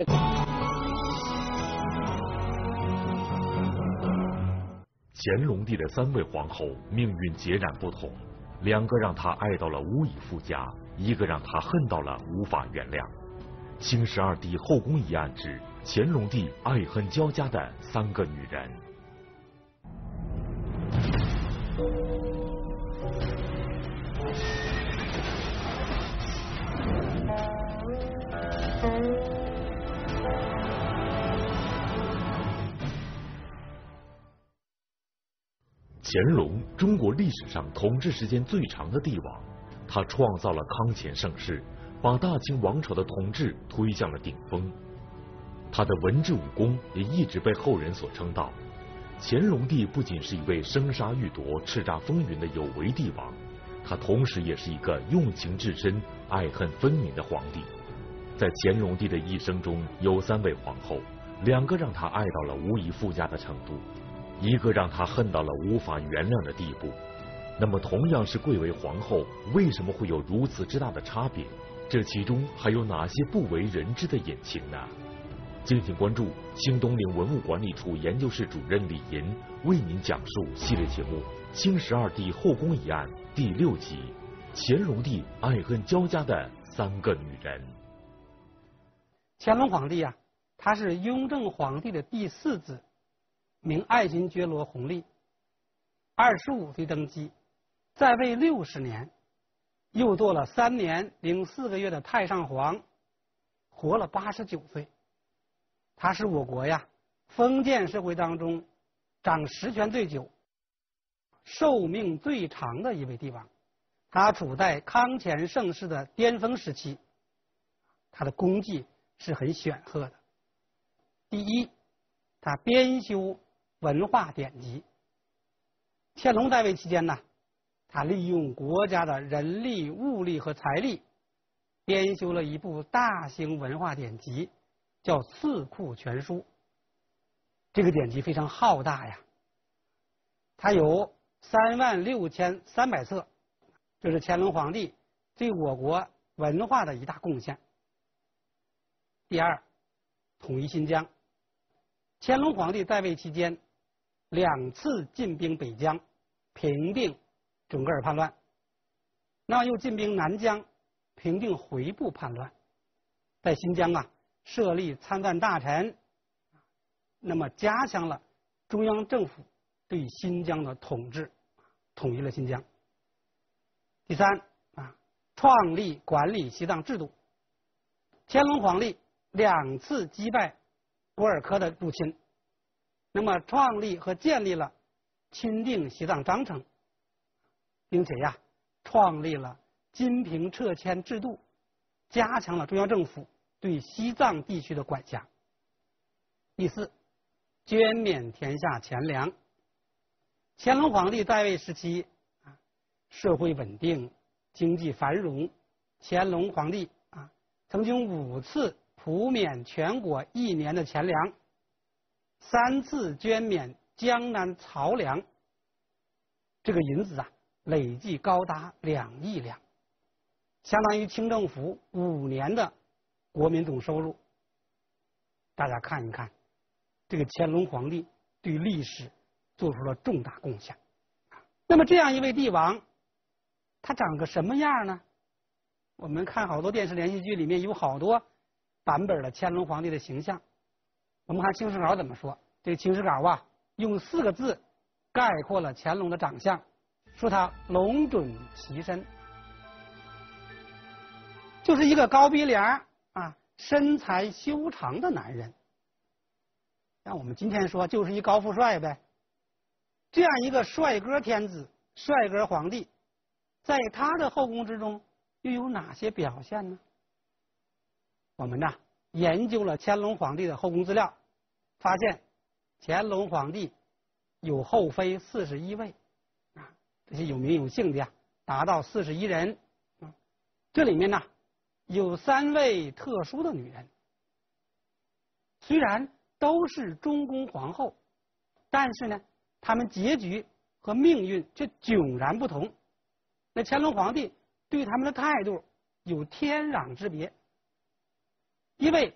乾隆帝的3位皇后命运截然不同，2个让他爱到了无以复加，1个让他恨到了无法原谅。清12帝后宫疑案之乾隆帝爱恨交加的3个女人。乾隆，中国历史上统治时间最长的帝王，他创造了康乾盛世，把大清王朝的统治推向了顶峰。他的文治武功也一直被后人所称道。乾隆帝不仅是一位生杀予夺、叱咤风云的有为帝王，他同时也是一个用情至深、爱恨分明的皇帝。在乾隆帝的一生中，有3位皇后，2个让他爱到了无以复加的程度，1个让他恨到了无法原谅的地步。那么同样是贵为皇后，为什么会有如此之大的差别？这其中还有哪些不为人知的隐情呢？敬请关注新东陵文物管理处研究室主任李银为您讲述系列节目《清12帝后宫疑案》第6集：乾隆帝爱恨交加的3个女人。 乾隆皇帝啊，他是雍正皇帝的第4子，名爱新觉罗弘历，25岁登基，在位60年，又做了3年零4个月的太上皇，活了89岁。他是我国呀封建社会当中掌实权最久、寿命最长的一位帝王。他处在康乾盛世的巅峰时期，他的功绩是很显赫的。第一，他编修文化典籍。乾隆在位期间呢，他利用国家的人力、物力和财力，编修了一部大型文化典籍，叫《四库全书》。这个典籍非常浩大呀，它有36300册，这是乾隆皇帝对我国文化的一大贡献。第二，统一新疆。乾隆皇帝在位期间2次进兵北疆，平定准噶尔叛乱，那又进兵南疆，平定回部叛乱。在新疆啊设立参赞大臣，那么加强了中央政府对新疆的统治，统一了新疆。第三啊，创立管理西藏制度。乾隆皇帝2次击败果尔喀的入侵，那么创立和建立了钦定西藏章程，并且呀创立了金平撤迁制度，加强了中央政府对西藏地区的管辖。第四，捐免天下钱粮。乾隆皇帝在位时期社会稳定，经济繁荣。乾隆皇帝曾经5次普免全国1年的钱粮，3次捐免江南漕粮，这个银子累计高达2亿两，相当于清政府5年的国民总收入。大家看一看，这个乾隆皇帝对历史做出了重大贡献。那么这样一位帝王，他长个什么样呢？我们看好多电视连续剧里面有好多版本的乾隆皇帝的形象。我们看清史稿怎么说，这个清史稿用4个字概括了乾隆的长相，说他龙准其身，就是一个高鼻梁身材修长的男人。像我们今天说就是一高富帅呗。这样一个帅哥天子、帅哥皇帝，在他的后宫之中又有哪些表现呢？我们研究了乾隆皇帝的后宫资料，发现乾隆皇帝有后妃41位，这些有名有姓的达到41人。这里面有3位特殊的女人，虽然都是中宫皇后，但是呢，她们结局和命运却迥然不同。那乾隆皇帝对他们的态度有天壤之别。一位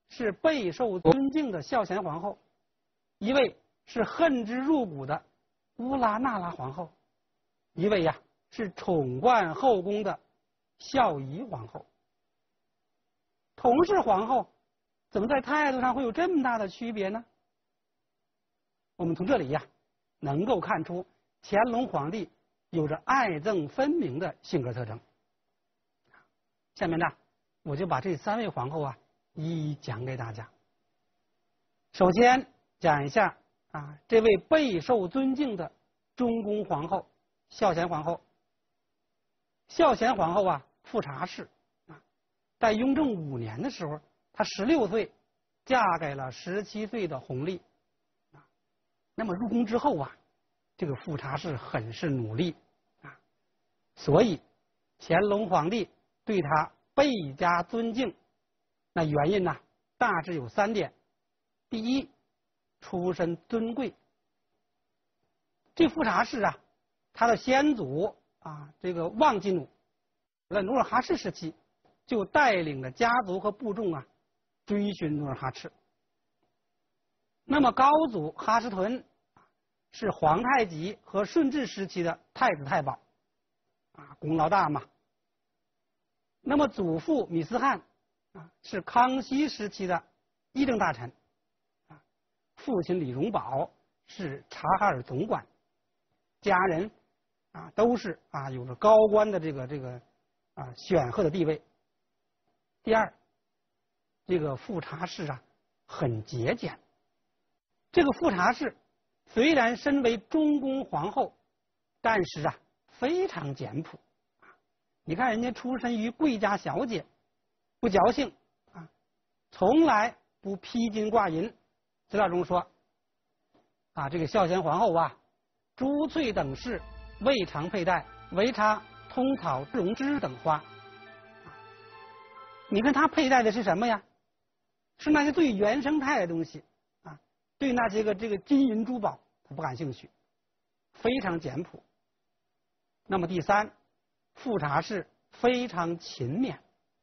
是备受尊敬的孝贤皇后，一位是恨之入骨的乌拉那拉皇后，一位呀是宠冠后宫的孝仪皇后。同是皇后，怎么在态度上会有这么大的区别呢？我们从这里呀能够看出乾隆皇帝有着爱憎分明的性格特征。下面呢，我就把这3位皇后啊一一讲给大家。首先讲一下这位备受尊敬的中宫皇后孝贤皇后。孝贤皇后啊，富察氏在雍正5年的时候，她16岁嫁给了17岁的弘历。那么入宫之后啊，这个富察氏很是努力所以乾隆皇帝对她倍加尊敬。那原因呢，大致有3点。第一，出身尊贵。这富察氏啊，他的先祖这个旺基努在努尔哈赤时期就带领着家族和部众追寻努尔哈赤。那么高祖哈什屯是皇太极和顺治时期的太子太保功劳大嘛。那么祖父米斯汗是康熙时期的议政大臣父亲李荣保是察哈尔总管，家人都是有着高官的这个显赫的地位。第二，这个富察氏很节俭。这个富察氏虽然身为中宫皇后，但是非常简朴。你看人家出身于贵家小姐，不矫情从来不披金挂银。资料中说这个孝贤皇后珠翠等饰未常佩戴，唯插通草绒枝等花。你看她佩戴的是什么呀？是那些最原生态的东西对那些这个金银珠宝她不感兴趣，非常简朴。那么第三，富察氏非常勤勉。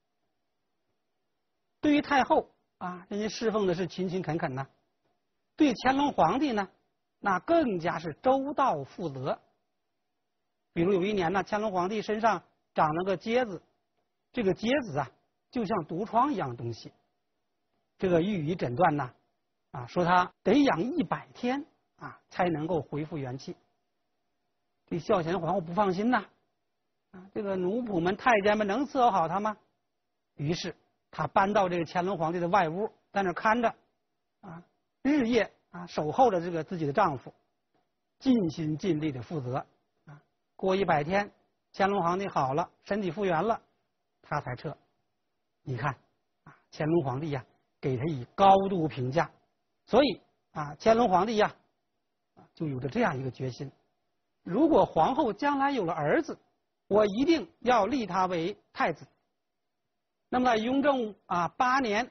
对于太后人家侍奉的是勤勤恳恳呐。对乾隆皇帝呢，那更加是周到负责。比如有一年呢，乾隆皇帝身上长了个疖子，这个疖子就像毒疮一样的东西。这个御医诊断呢说他得养100天才能够恢复元气。这孝贤皇后不放心呐这个奴仆们太监们能伺候好他吗？于是他搬到这个乾隆皇帝的外屋，在那看着日夜守候着这个自己的丈夫，尽心尽力的负责过100天，乾隆皇帝好了，身体复原了，他才撤。你看乾隆皇帝给他以高度评价。所以乾隆皇帝就有着这样一个决心：如果皇后将来有了儿子，我一定要立他为太子。那么在雍正8年，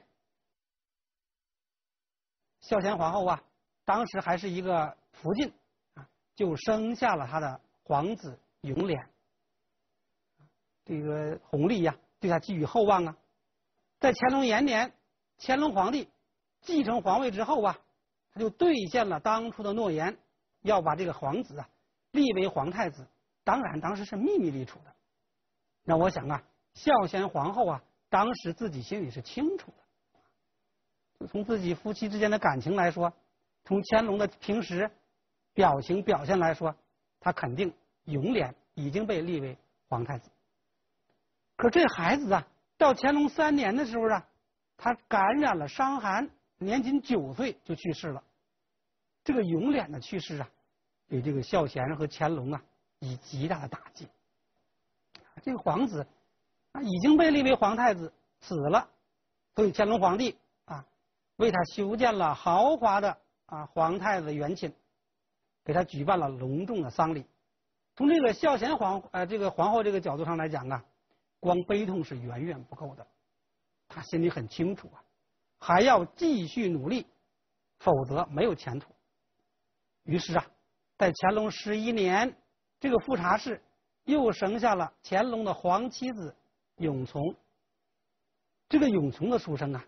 孝贤皇后当时还是一个福晋就生下了他的皇子永琏。这个弘历对他寄予厚望在乾隆延年，乾隆皇帝继承皇位之后他就兑现了当初的诺言，要把这个皇子立为皇太子。当然当时是秘密立储的。那我想孝贤皇后当时自己心里是清楚的。就从自己夫妻之间的感情来说，从乾隆的平时表情表现来说，他肯定永琏已经被立为皇太子。可这孩子到乾隆3年的时候他感染了伤寒，年仅9岁就去世了。这个永琏的去世给这个孝贤和乾隆以极大的打击。这个皇子已经被立为皇太子，死了，所以乾隆皇帝为他修建了豪华的皇太子园寝，给他举办了隆重的丧礼。从这个孝贤皇后这个角度上来讲光悲痛是远远不够的，他心里很清楚还要继续努力，否则没有前途。于是在乾隆11年，这个富察氏又生下了乾隆的皇妻子永从。这个永从的出生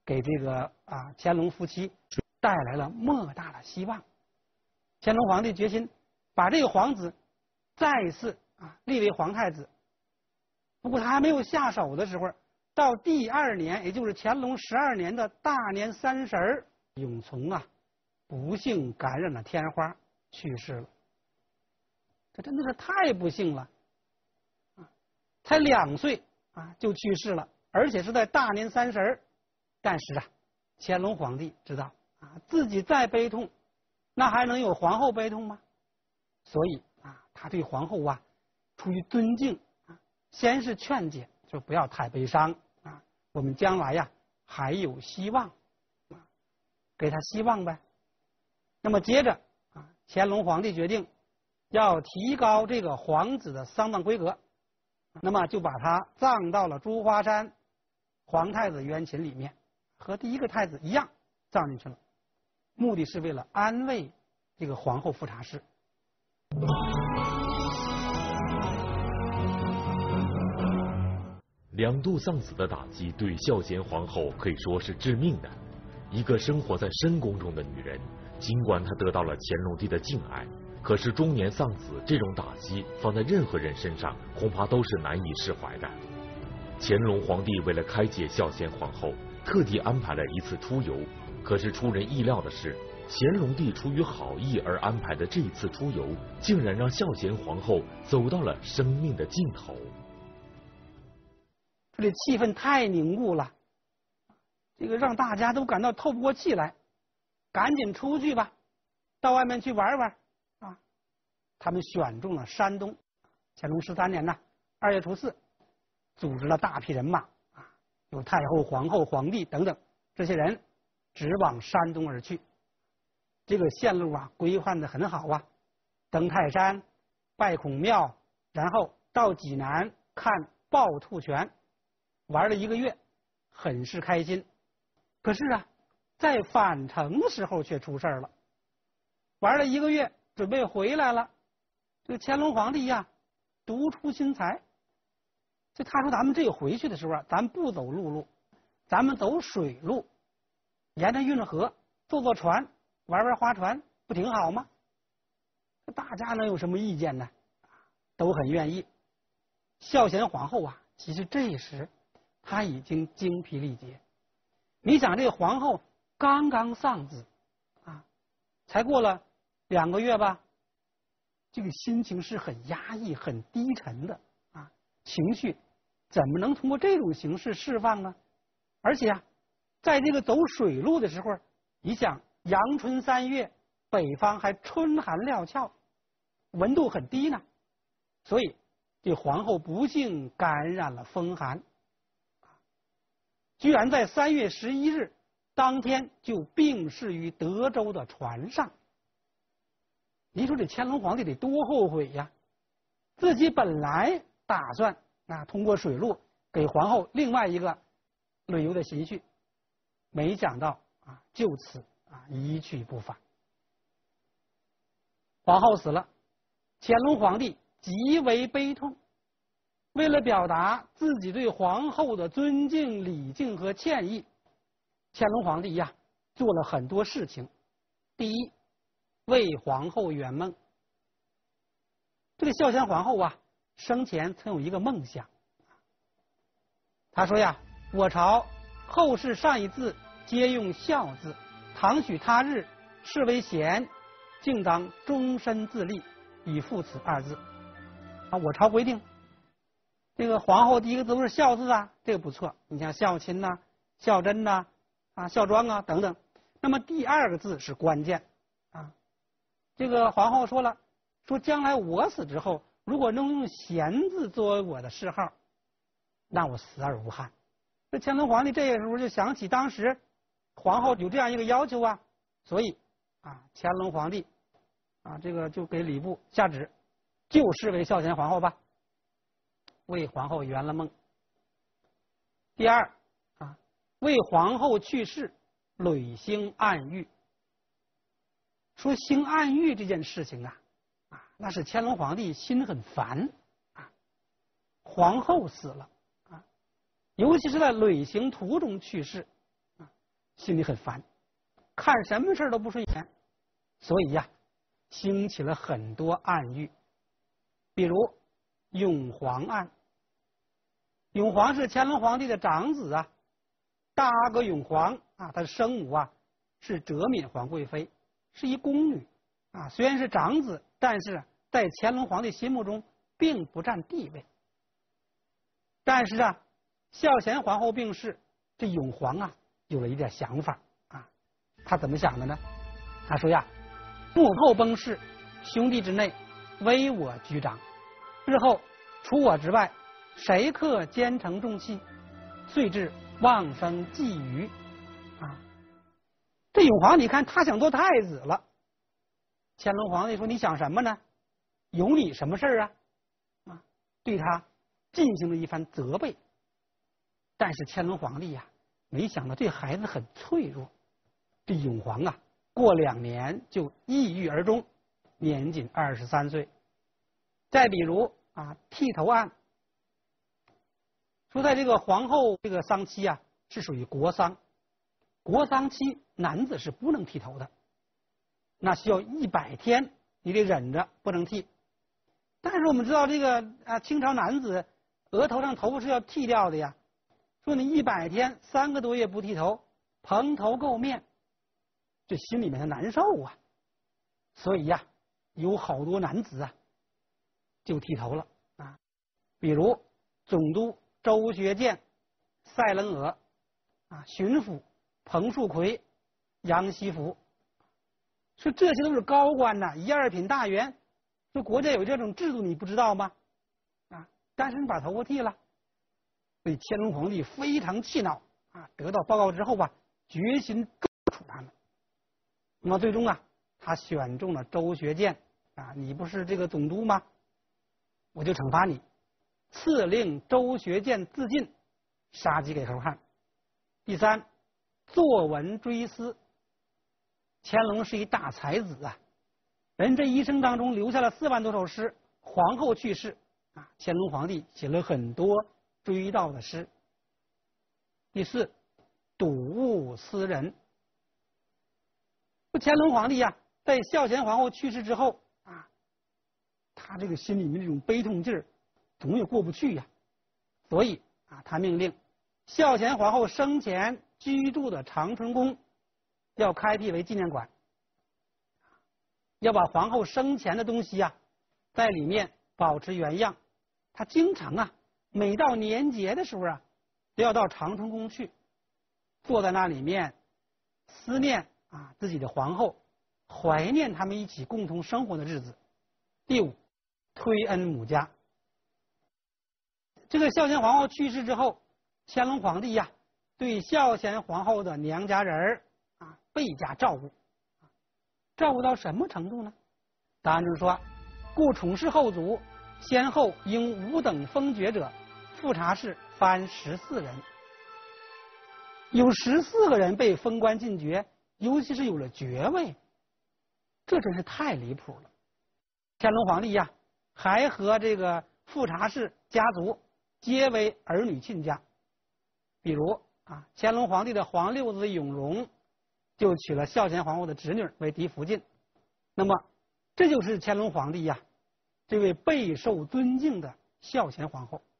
给这个乾隆夫妻带来了莫大的希望。乾隆皇帝决心把这个皇子再一次立为皇太子。不过他还没有下手的时候，到第2年，也就是乾隆12年的大年30，永琮不幸感染了天花，去世了。这真的是太不幸了，才2岁就去世了，而且是在大年30。但是乾隆皇帝知道自己再悲痛，那还能有皇后悲痛吗？所以他对皇后出于尊敬先是劝解，就不要太悲伤我们将来还有希望给他希望呗。那么接着乾隆皇帝决定要提高这个皇子的丧葬规格，那么就把他葬到了珠花山皇太子冤寝里面，和第一个太子一样葬进去了，目的是为了安慰这个皇后富察氏。 2度丧子的打击对孝贤皇后可以说是致命的。一个生活在深宫中的女人，尽管她得到了乾隆帝的敬爱，可是中年丧子这种打击放在任何人身上恐怕都是难以释怀的。乾隆皇帝为了开解孝贤皇后，特地安排了一次出游。可是出人意料的是，乾隆帝出于好意而安排的这一次出游，竟然让孝贤皇后走到了生命的尽头。 这气氛太凝固了，这个让大家都感到透不过气来，赶紧出去吧，到外面去玩玩他们选中了山东，乾隆13年2月初4，组织了大批人马有太后、皇后、皇帝等等这些人直往山东而去。这个线路规划的很好登泰山、拜孔庙，然后到济南看趵突泉，玩了1个月，很是开心。可是在返程的时候却出事了。玩了1个月，准备回来了，这个乾隆皇帝独出心裁，就他说咱们这个回去的时候咱不走陆路，咱们走水路，沿着运河坐船，玩划船，不挺好吗？大家能有什么意见呢？都很愿意。孝贤皇后其实这时她已经精疲力竭。你想这个皇后刚刚丧子才过了2个月吧，这个心情是很压抑、很低沉的情绪怎么能通过这种形式释放呢？而且在这个走水路的时候，你想阳春3月，北方还春寒料峭，温度很低呢，所以这皇后不幸感染了风寒，居然在3月11日当天就病逝于德州的船上。您说这乾隆皇帝得多后悔呀！自己本来打算通过水路给皇后另外一个旅游的心绪，没想到就此一去不返。皇后死了，乾隆皇帝极为悲痛。为了表达自己对皇后的尊敬、礼敬和歉意，乾隆皇帝做了很多事情。第一，为皇后圆梦。这个孝贤皇后生前曾有一个梦想，她说我朝后世上一字皆用孝字，倘许他日视为贤，竟当终身自立，以复此2字。我朝规定这个皇后第一个字都是孝字这个不错。你像孝亲孝贞孝庄等等。那么第2个字是关键这个皇后说了，说将来我死之后，如果能用贤字作为我的谥号，那我死而无憾。这乾隆皇帝这个时候就想起当时皇后有这样一个要求所以乾隆皇帝这个就给礼部下旨，就视为孝贤皇后吧，为皇后圆了梦。第2为皇后去世累兴暗狱。说兴暗狱这件事情那是乾隆皇帝心很烦皇后死了尤其是在累行途中去世心里很烦，看什么事都不顺眼，所以呀，兴起了很多暗喻，比如永璜案。永璜是乾隆皇帝的长子啊，大阿哥永璜啊，他的生母啊是哲敏皇贵妃，是一宫女啊，虽然是长子，但是在乾隆皇帝心目中并不占地位。但是啊，孝贤皇后病逝，这永璜啊有了一点想法啊，他怎么想的呢？他说呀，母后崩逝，兄弟之内唯我居长，日后除我之外，谁克奸臣重器，遂至妄生觊觎啊！这永璜，你看他想做太子了。乾隆皇帝说：“你想什么呢？有你什么事啊？”啊，对他进行了一番责备。但是乾隆皇帝呀，没想到这孩子很脆弱。这永璜啊，过2年就抑郁而终，年仅23岁。再比如啊，剃头案。说在这个皇后这个丧期啊，是属于国丧，国丧期男子是不能剃头的，那需要100天，你得忍着不能剃。但是我们知道这个清朝男子额头上头发是要剃掉的呀，说你100天3个多月不剃头，蓬头垢面，这心里面的难受啊。所以呀，有好多男子啊就剃头了啊，比如总督周学建、赛棱额啊，巡抚彭树奎、杨希福，说这些都是高官呐，1、2品大员。说国家有这种制度，你不知道吗？啊，但是你把头发剃了，所以乾隆皇帝非常气恼啊，得到报告之后吧，决心诛除他们。那么最终啊，他选中了周学建啊，你不是这个总督吗？我就惩罚你。赐令周学建自尽，杀鸡给猴看。第3，作文追思。乾隆是一大才子啊，人这一生当中留下了4万多首诗。皇后去世啊，乾隆皇帝写了很多追悼的诗。第4，睹物思人。乾隆皇帝呀，在孝贤皇后去世之后啊，他这个心里面这种悲痛劲儿总也过不去呀，所以啊，他命令孝贤皇后生前居住的长春宫要开辟为纪念馆，要把皇后生前的东西呀在里面保持原样。他经常啊，每到年节的时候啊，都要到长春宫去，坐在那里面思念啊自己的皇后，怀念他们一起共同生活的日子。第5，推恩母家。这个孝贤皇后去世之后，乾隆皇帝呀，对孝贤皇后的娘家人啊倍加照顾，照顾到什么程度呢？答案就是说，故宠氏后族先后应5等封爵者，富察氏藩14人，有14个人被封官进爵，尤其是有了爵位，这真是太离谱了。乾隆皇帝呀，还和这个富察氏家族皆为儿女亲家，比如啊，乾隆皇帝的皇六子永荣就娶了孝贤皇后的侄女为嫡福晋。那么，这就是乾隆皇帝呀，这位备受尊敬的孝贤皇后。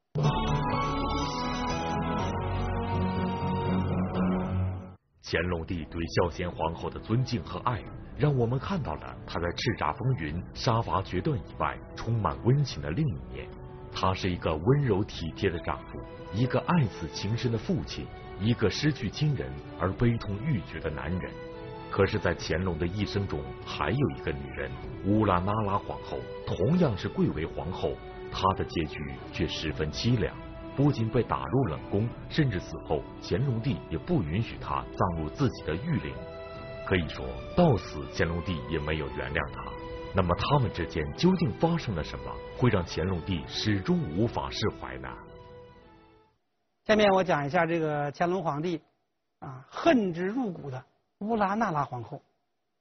乾隆帝对孝贤皇后的尊敬和爱，让我们看到了他在叱咤风云、杀伐决断以外，充满温情的另一面。他是一个温柔体贴的丈夫，一个爱子情深的父亲，一个失去亲人而悲痛欲绝的男人。可是，在乾隆的一生中，还有一个女人乌拉那拉皇后，同样是贵为皇后，她的结局却十分凄凉，不仅被打入冷宫，甚至死后乾隆帝也不允许她葬入自己的御陵。可以说，到死乾隆帝也没有原谅她。那么他们之间究竟发生了什么，会让乾隆帝始终无法释怀呢？ 下面我讲一下这个乾隆皇帝啊恨之入骨的乌拉那拉皇后。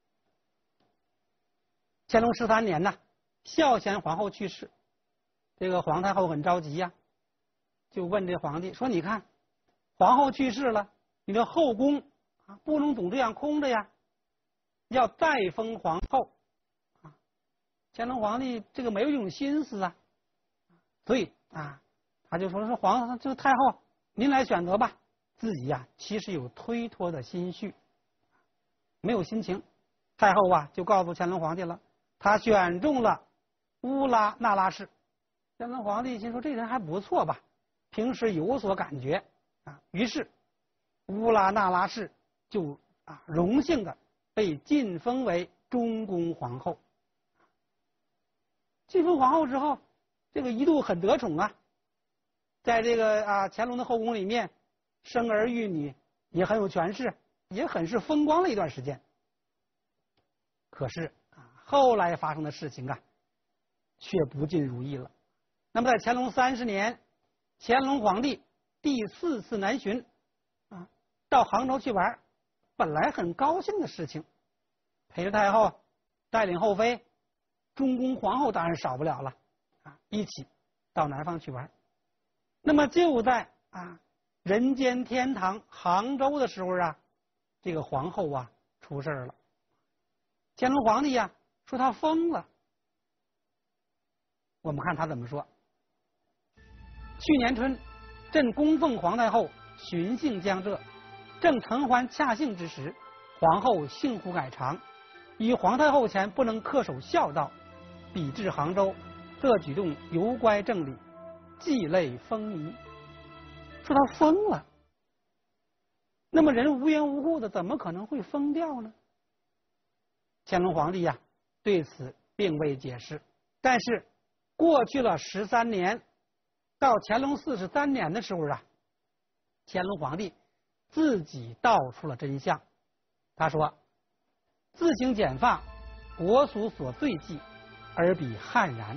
乾隆13年呢，孝贤皇后去世，这个皇太后很着急呀，就问这皇帝说：“你看，皇后去世了，你的后宫不能总这样空着呀，要再封皇后。乾隆皇帝这个没有这种心思啊，所以他就说皇上，这个太后您来选择吧。自己其实有推脱的心绪，没有心情。太后就告诉乾隆皇帝了，他选中了乌拉那拉氏。乾隆皇帝心说这人还不错吧，平时有所感觉于是乌拉那拉氏就荣幸的被晋封为中宫皇后。晋封皇后之后，这个一度很得宠在这个乾隆的后宫里面生儿育女，也很有权势，也很是风光了一段时间。可是后来发生的事情却不尽如意了。那么在乾隆30年，乾隆皇帝第4次南巡到杭州去玩，本来很高兴的事情，陪着太后，带领后妃，中宫皇后当然少不了了一起到南方去玩。那么就在人间天堂杭州的时候这个皇后出事了。乾隆皇帝说他疯了。我们看他怎么说。去年春，朕供奉皇太后巡幸江浙，正承欢洽幸之时，皇后性忽改常，以皇太后前不能恪守孝道，比至杭州，这举动尤乖正理，既累风靡。说他疯了。那么人无缘无故的怎么可能会疯掉呢？乾隆皇帝对此并未解释。但是过去了13年，到乾隆43年的时候乾隆皇帝自己道出了真相。他说：自行剪发，国俗所最忌，而彼悍然。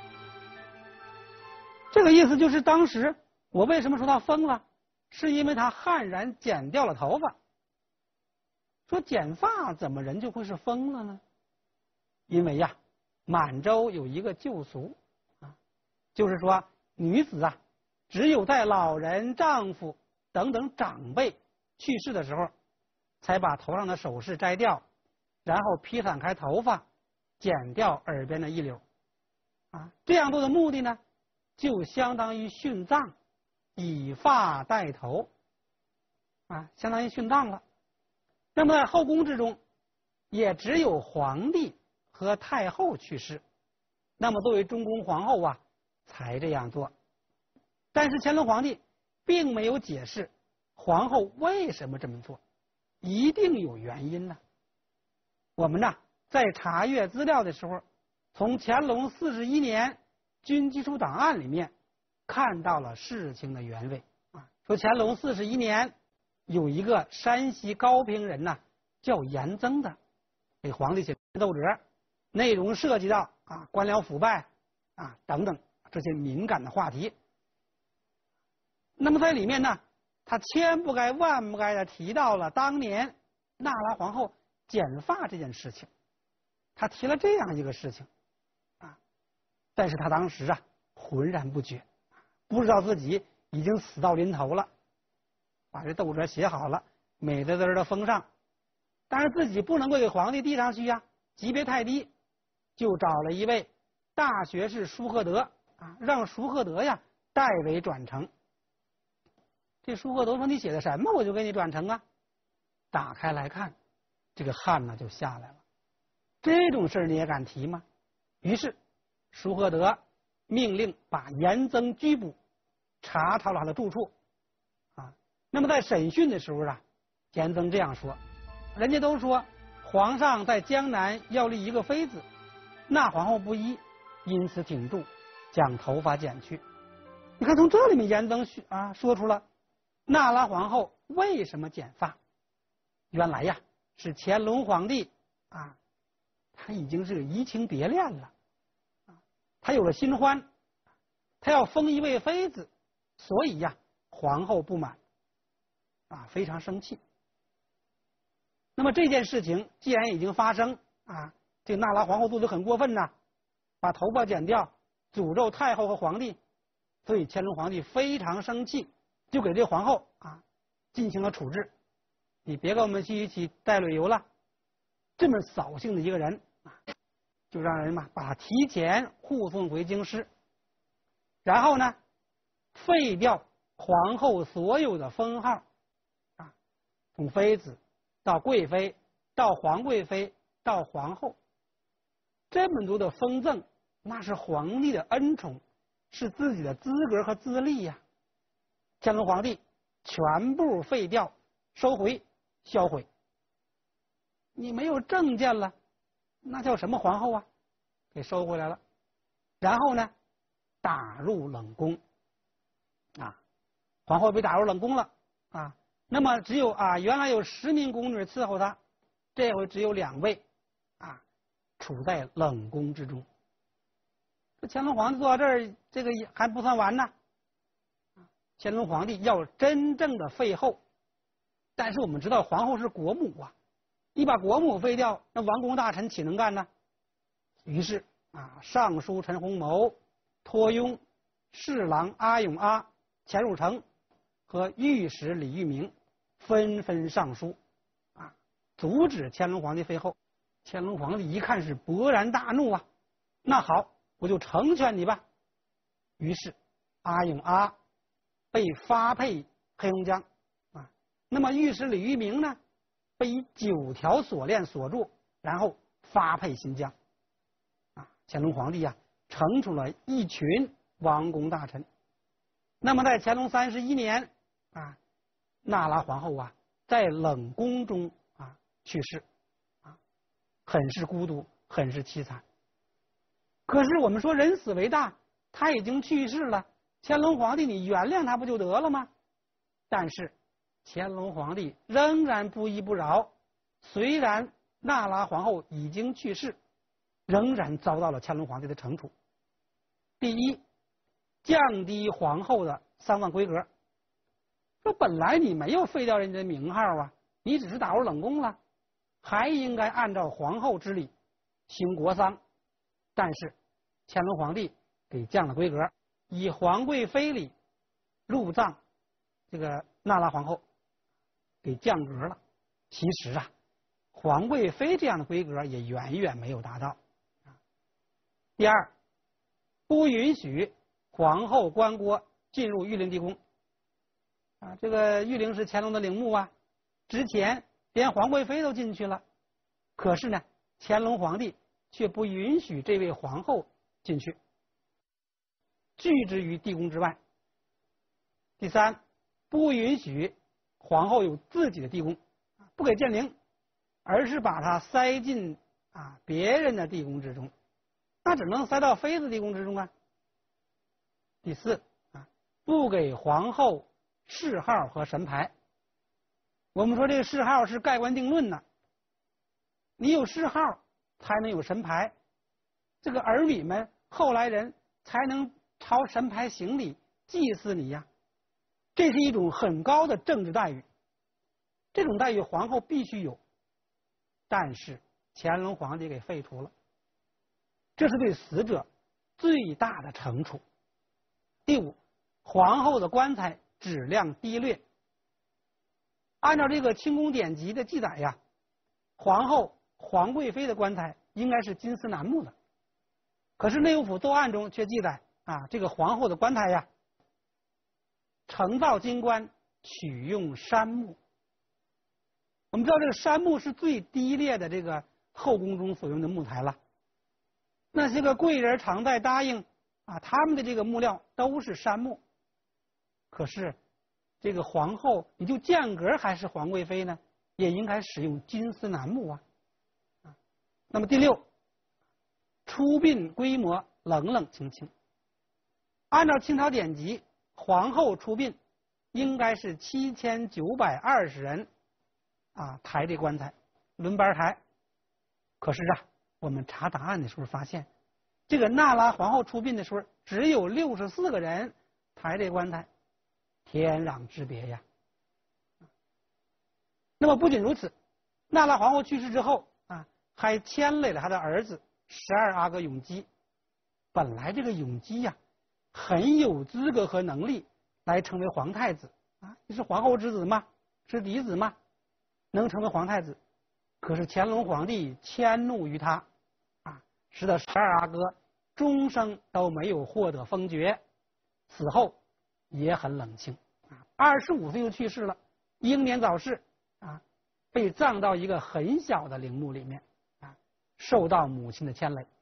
这个意思就是当时我为什么说他疯了，是因为他悍然剪掉了头发。说剪发怎么人就会是疯了呢？因为满洲有一个旧俗就是说女子只有在老人、丈夫等等长辈去世的时候，才把头上的首饰摘掉，然后披散开头发，剪掉耳边的一绺这样做的目的呢，就相当于殉葬，以发代头相当于殉葬了。那么在后宫之中，也只有皇帝和太后去世，那么作为中宫皇后才这样做。但是乾隆皇帝并没有解释皇后为什么这么做，一定有原因我们在查阅资料的时候，从乾隆41年军机处档案里面看到了事情的原委说乾隆41年有一个山西高平人叫严增的，给皇帝写奏折，内容涉及到官僚腐败等等这些敏感的话题。那么在里面他千不该万不该的提到了当年那拉皇后剪发这件事情，他提了这样一个事情但是他当时浑然不觉，不知道自己已经死到临头了，把这奏折写好了，美滋滋的封上，但是自己不能够给皇帝递上去级别太低，就找了一位大学士舒赫德让舒赫德代为转呈。这舒赫德说：“你写的什么，我就给你转呈打开来看，这个汗就下来了。这种事你也敢提吗？于是舒赫德命令把严增拘捕，查抄了他的住处那么在审讯的时候严增这样说：人家都说皇上在江南要立一个妃子，那皇后不依，因此挺住，将头发剪去。你看从这里面严增说出了那拉皇后为什么剪发。原来是乾隆皇帝他已经是移情别恋了他有了新欢，他要封一位妃子，所以皇后不满非常生气。那么这件事情既然已经发生这个那拉皇后做得很过分把头发剪掉，诅咒太后和皇帝，所以乾隆皇帝非常生气，就给这皇后进行了处置。 你别跟我们去一起带旅游了。这么扫兴的一个人啊，就让人嘛把他提前护送回京师，然后呢，废掉皇后所有的封号啊，从妃子到贵妃，到皇贵妃，到皇后，这么多的封赠，那是皇帝的恩宠，是自己的资格和资历呀。乾隆皇帝全部废掉、收回、销毁。你没有证件了，那叫什么皇后啊？给收回来了，然后呢，打入冷宫。啊，皇后被打入冷宫了啊。那么只有原来有10名宫女伺候她，这回只有2位啊，处在冷宫之中。这乾隆皇帝做到这儿，这个还不算完呢。乾隆皇帝要真正的废后，但是我们知道皇后是国母啊，你把国母废掉，那王公大臣岂能干呢？于是尚书陈洪谋、托庸、侍郎阿勇阿、钱汝成和御史李玉明纷纷上书阻止乾隆皇帝废后。乾隆皇帝一看是勃然大怒啊，那好，我就成全你吧。于是阿勇阿被发配黑龙江那么御史李玉明呢，被以9条锁链锁住，然后发配新疆。乾隆皇帝惩处了一群王公大臣。那么在乾隆31年那拉皇后在冷宫中去世很是孤独，很是凄惨。可是我们说人死为大，他已经去世了，乾隆皇帝你原谅他不就得了吗？但是乾隆皇帝仍然不依不饶，虽然那拉皇后已经去世，仍然遭到了乾隆皇帝的惩处。第一，降低皇后的丧葬规格。说本来你没有废掉人家的名号你只是打入冷宫了，还应该按照皇后之礼行国丧。但是乾隆皇帝给降了规格，以皇贵妃礼入葬这个那拉皇后，给降格了。其实皇贵妃这样的规格也远远没有达到。第二，不允许皇后棺椁进入玉陵地宫这个玉陵是乾隆的陵墓之前连皇贵妃都进去了，可是呢乾隆皇帝却不允许这位皇后进去，拒之于地宫之外。第三，不允许皇后有自己的地宫，不给建陵，而是把它塞进别人的地宫之中，那只能塞到妃子地宫之中第四不给皇后谥号和神牌。我们说这个谥号是盖棺定论你有谥号才能有神牌，这个儿女们后来人才能朝神牌行礼祭祀你这是一种很高的政治待遇，这种待遇皇后必须有，但是乾隆皇帝给废除了，这是对死者最大的惩处。第五，皇后的棺材质量低劣。按照这个清宫典籍的记载皇后、皇贵妃的棺材应该是金丝楠木的，可是内务府奏案中却记载这个皇后的棺材承造金棺取用杉木。我们知道这个杉木是最低劣的这个后宫中所用的木材了，那些个贵人常在答应他们的这个木料都是杉木，可是这个皇后你就降格还是皇贵妃呢，也应该使用金丝楠木那么第六，出殡规模冷冷清清。按照清朝典籍，皇后出殡应该是7920人抬这棺材，轮班抬。可是我们查档案的时候发现，这个那拉皇后出殡的时候只有64个人抬这棺材，天壤之别呀。那么不仅如此，那拉皇后去世之后还牵累了他的儿子12阿哥永基。本来这个永基很有资格和能力来成为皇太子你是皇后之子吗？是嫡子吗？ 能成为皇太子。可是乾隆皇帝迁怒于他，使得12阿哥终生都没有获得封爵，死后也很冷清，25岁就去世了，英年早逝被葬到一个很小的陵墓里面受到母亲的牵累。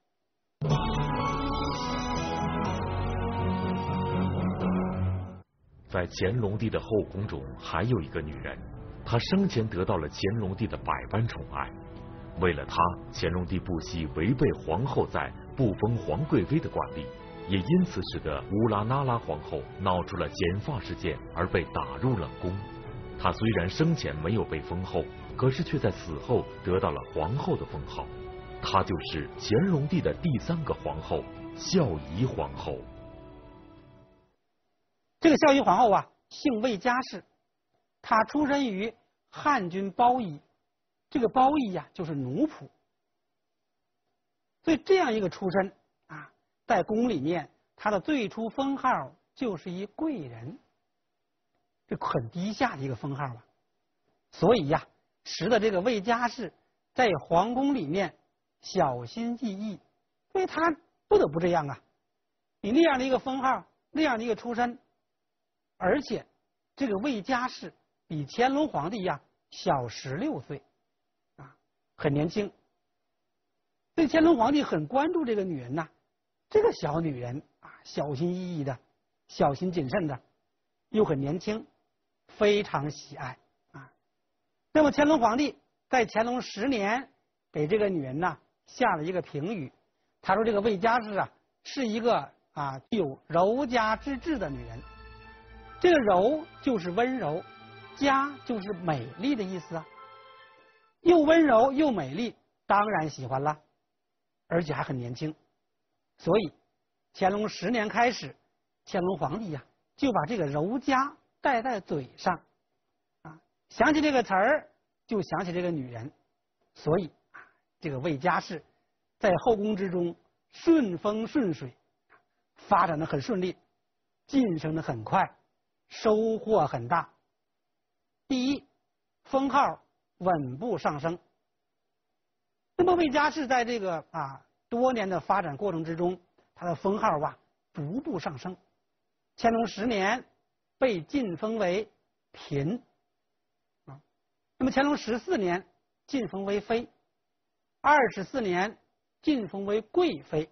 在乾隆帝的后宫中，还有一个女人，她生前得到了乾隆帝的百般宠爱。为了她，乾隆帝不惜违背皇后在不封皇贵妃的惯例，也因此使得乌拉那拉皇后闹出了剪发事件而被打入冷宫。她虽然生前没有被封后，可是却在死后得到了皇后的封号。她就是乾隆帝的第3个皇后孝仪皇后。 这个孝仪皇后姓魏佳氏，她出身于汉军包衣，这个包衣就是奴仆，所以这样一个出身在宫里面，她的最初封号就是一贵人，这很低下的一个封号所以使得这个魏佳氏在皇宫里面小心翼翼，因为她不得不这样你那样的一个封号，那样的一个出身。而且，这个魏佳氏比乾隆皇帝小16岁，很年轻。所以乾隆皇帝很关注这个女人这个小女人小心翼翼的，小心谨慎的，又很年轻，非常喜爱那么乾隆皇帝在乾隆10年给这个女人下了一个评语，他说这个魏佳氏是一个具有柔佳之质的女人。这个柔就是温柔，佳就是美丽的意思又温柔又美丽，当然喜欢了，而且还很年轻。所以乾隆10年开始，乾隆皇帝就把这个柔佳带在嘴上想起这个词儿就想起这个女人。所以这个魏佳氏在后宫之中顺风顺水，发展的很顺利，晋升的很快，收获很大。第一，封号稳步上升。那么魏佳氏在这个多年的发展过程之中，他的封号逐步上升。乾隆10年被晋封为嫔那么乾隆14年晋封为妃，24年晋封为贵妃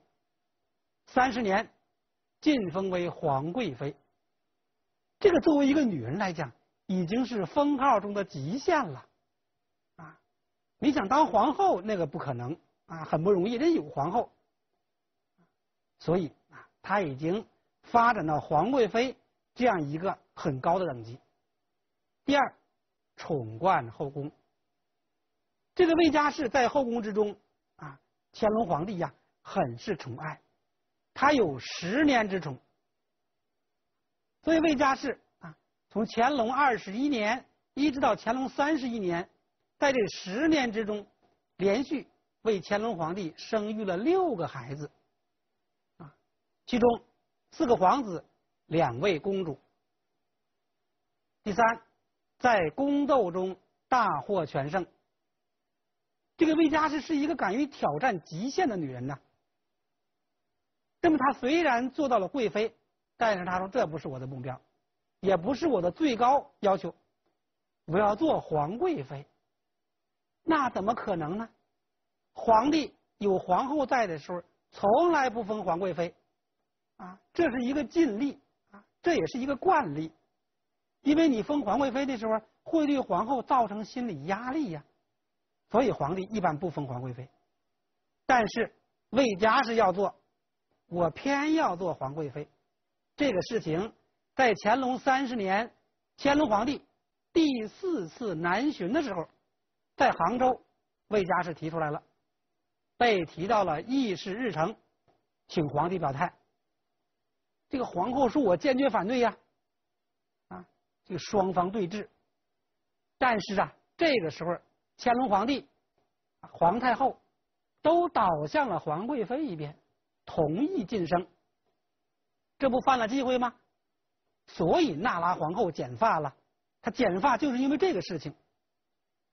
，30年晋封为皇贵妃。这个作为一个女人来讲，已经是封号中的极限了你想当皇后那个不可能很不容易，人有皇后，所以她已经发展到皇贵妃这样一个很高的等级。第二，宠冠后宫。这个魏佳氏在后宫之中乾隆皇帝很是宠爱，他有10年之宠。所以魏佳氏从乾隆21年一直到乾隆31年，在这10年之中，连续为乾隆皇帝生育了6个孩子其中4个皇子，2位公主。第三，在宫斗中大获全胜。这个魏佳氏是一个敢于挑战极限的女人那么她虽然做到了贵妃，但是她说这不是我的目标，也不是我的最高要求，我要做皇贵妃。那怎么可能呢？皇帝有皇后在的时候，从来不封皇贵妃这是一个禁例这也是一个惯例。因为你封皇贵妃的时候，会对皇后造成心理压力所以皇帝一般不封皇贵妃。但是魏佳氏要做，我偏要做皇贵妃。这个事情在乾隆30年，乾隆皇帝第4次南巡的时候，在杭州，魏佳氏提出来了，被提到了议事日程，请皇帝表态。这个皇后说我坚决反对这个双方对峙。但是这个时候乾隆皇帝、皇太后都倒向了皇贵妃一边，同意晋升，这不犯了忌讳吗？所以那拉皇后剪发了，她剪发就是因为这个事情。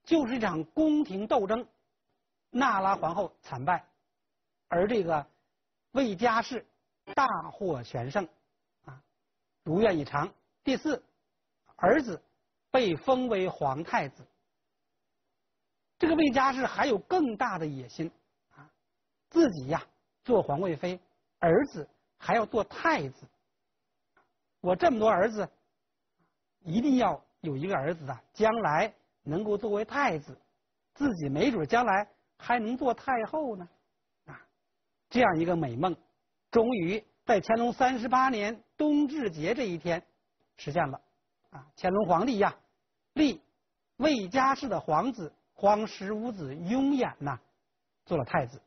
就是一场宫廷斗争，那拉皇后惨败，而这个魏佳氏大获全胜，如愿以偿。第四，儿子被封为皇太子。这个魏佳氏还有更大的野心自己做皇贵妃，儿子还要做太子。我这么多儿子，一定要有一个儿子将来能够作为太子，自己没准将来还能做太后呢。这样一个美梦，终于在乾隆38年冬至节这一天实现了。乾隆皇帝立魏佳氏的皇子皇十五子雍衍做了太子。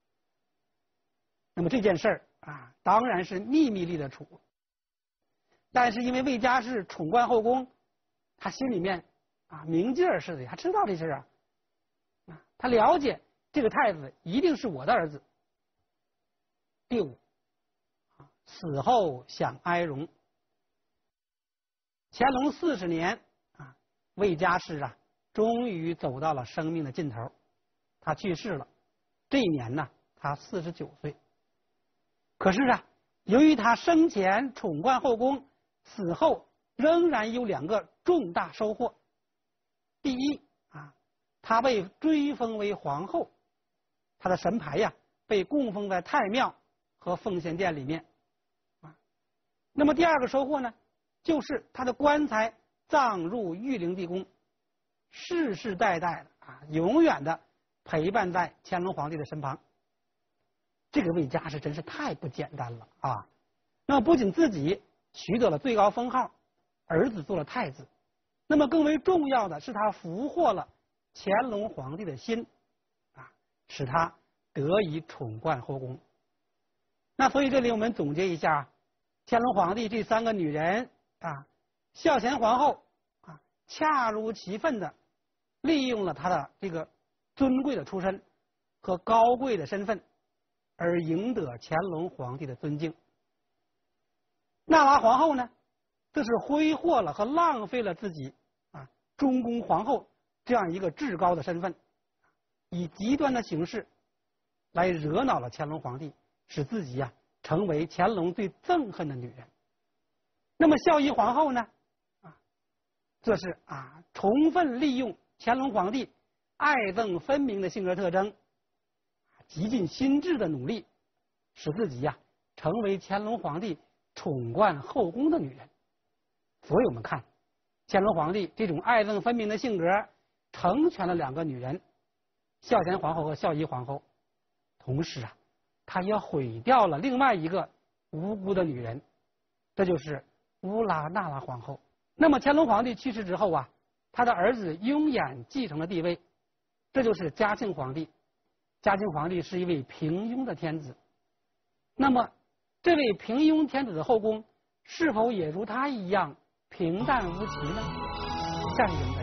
那么这件事儿当然是秘密里的处，但是因为魏佳氏宠冠后宫，他心里面明镜似的，他知道这事儿他了解这个太子一定是我的儿子。第五，死后享哀荣。乾隆40年魏佳氏终于走到了生命的尽头，他去世了。这一年他49岁。可是由于他生前宠冠后宫，死后仍然有2个重大收获。第一他被追封为皇后，他的神牌被供奉在太庙和奉献殿里面。那么第2个收获呢，就是他的棺材葬入玉陵地宫，世世代代永远的陪伴在乾隆皇帝的身旁。这个魏佳氏真是太不简单了那么不仅自己取得了最高封号，儿子做了太子，那么更为重要的是他俘获了乾隆皇帝的心使他得以宠冠后宫。那所以这里我们总结一下，乾隆皇帝这3个女人孝贤皇后恰如其分的利用了她的这个尊贵的出身和高贵的身份，而赢得乾隆皇帝的尊敬。那拉皇后呢，则是挥霍了和浪费了自己中宫皇后这样一个至高的身份，以极端的形式来惹恼了乾隆皇帝，使自己成为乾隆最憎恨的女人。那么孝仪皇后呢这是充分利用乾隆皇帝爱憎分明的性格特征，极尽心智的努力，使自己成为乾隆皇帝宠冠后宫的女人。所以我们看乾隆皇帝这种爱憎分明的性格成全了2个女人，孝贤皇后和孝仪皇后，同时他也毁掉了另外一个无辜的女人，这就是乌拉那拉皇后。那么乾隆皇帝去世之后他的儿子雍衍继承了帝位，这就是嘉庆皇帝。嘉庆皇帝是一位平庸的天子，那么这位平庸天子的后宫是否也如他一样平淡无奇呢？下一个